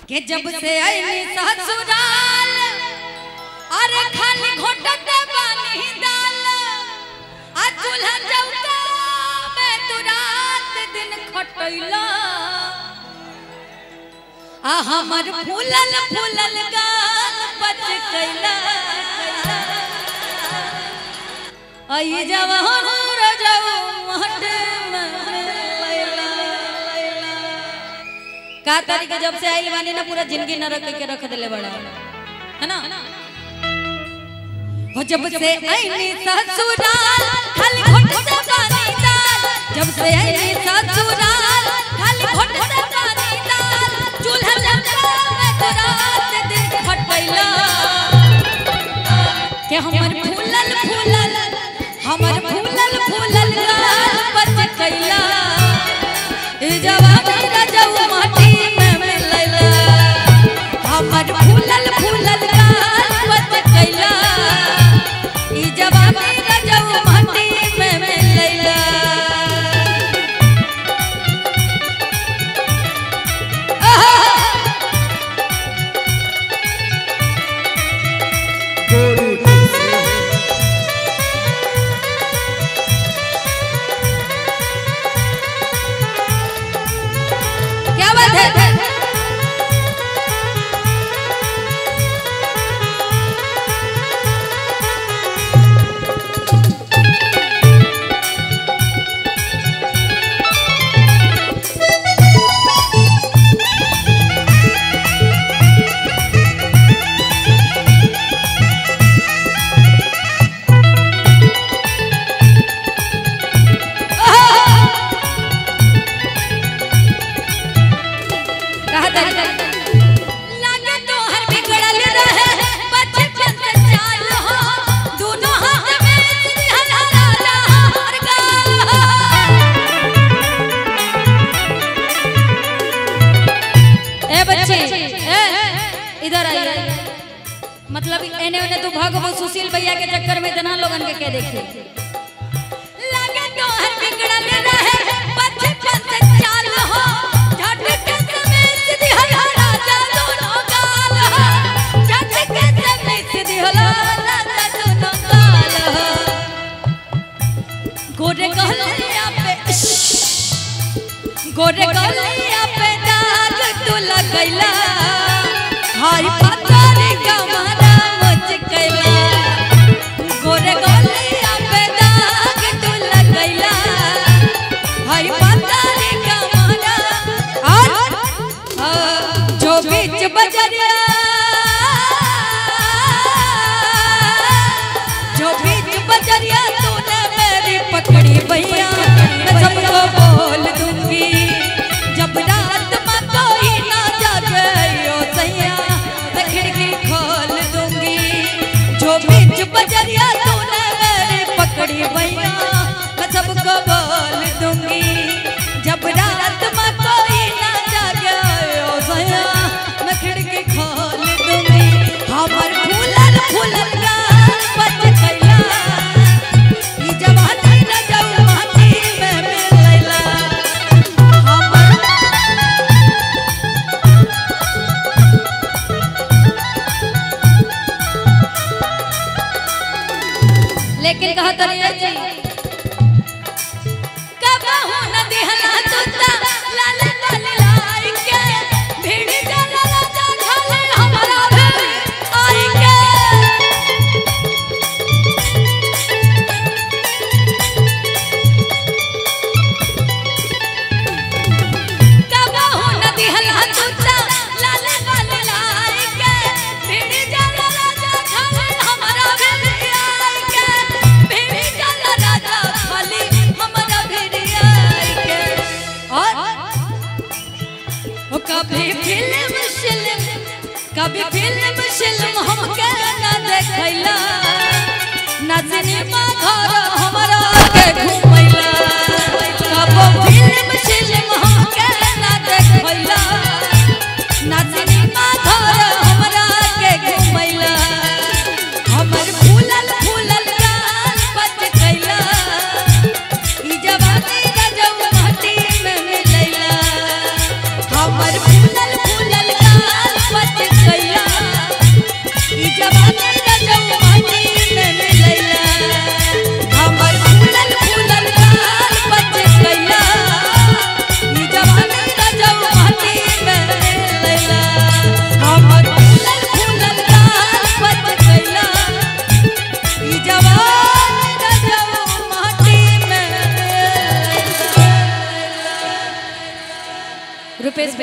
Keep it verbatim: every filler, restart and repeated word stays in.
के जब से आईनी ससुराल अरे खाली घोटत बानी दाल आ चूल्हा चौका में तू रात दिन खटैला आ हमर फूलल फूलल गाल पच कैला आई जवान रजऊ महट का तरीके जब से आइल बानी ना पूरा जिंदगी न रख के रख देले बड़ा है ना हो जब से आईनी ससुराल खाली घोटत बानी दाल जब से आईनी ससुराल खाली घोटत बानी दाल चूल्हा चौका में तो रात दिन खटैला के हमर फूलल फूलल हमर फूलल फूलल गाल पच कैला ए जवानी रजऊ माटी में मिलैला हमर फूलल फूलल गाल पच कैला ई जवानी रजऊ माटी में मिलैला क्या बात है लागे तो हर बिगड़ल रहे बचपन से चाल हो दोनों हाथ में हला हला हर गाल ए बच्चे ए इधर आइए मतलब एने ओने तू भागो सुशील भैया के चक्कर में इतना लोगन के के देखी लागे तो हर बिगड़ल रहे बचपन से चाल हो गोरे गलिया पे गोरे गलिया पे दाग तू लगैला हाय पतारी कमरा मुझ कैला गोरे गलिया पे दाग तू लगैला हाय पतारी कमरा और जो बीच बजरिया जो बीच बजरिया तूने मेरी पकड़ी भैया मैं सबको बोल दूंगी जब रात में कोई ना जागे ओ सैया मैं खिड़की खोल दूंगी जो बीच बजरिया तूने मेरी पकड़ी भैया मैं सबको बोल दूंगी जब रात में कोई ना जागे ओ सैया मैं खिड़की खोल दूंगी हमर फूलल फूलल गाल पच कैला ई जवानी रजऊ माटी में मिलैला हमर लेकिन कहा तरिया जी कबहू न दिहला तुता लाल लाल लाई के भीड़ जाला राजा खाले हमारा भेड़ी आई के कबहू न दिहला तुता लाल लाल लाई के भीड़ जाला राजा खाले हमारा भेड़ी आई के भीड़ जाला राजा खाली हमारा भेड़ी आई के और वो कभी फिल्म शिल्म कभी फिल्म शिल्म हमके ना देखैला ना सिनेमा घर हमरा के घुमैला कबो फिल्म शिल्म हमके ना देखैला ना सिनेमा घर हमरा के घुमैला हमर फूलल फूलल गाल पच कैला ई जवानी रजऊ माटी में मिलैला हमर फूलल फूलल गाल रुपेश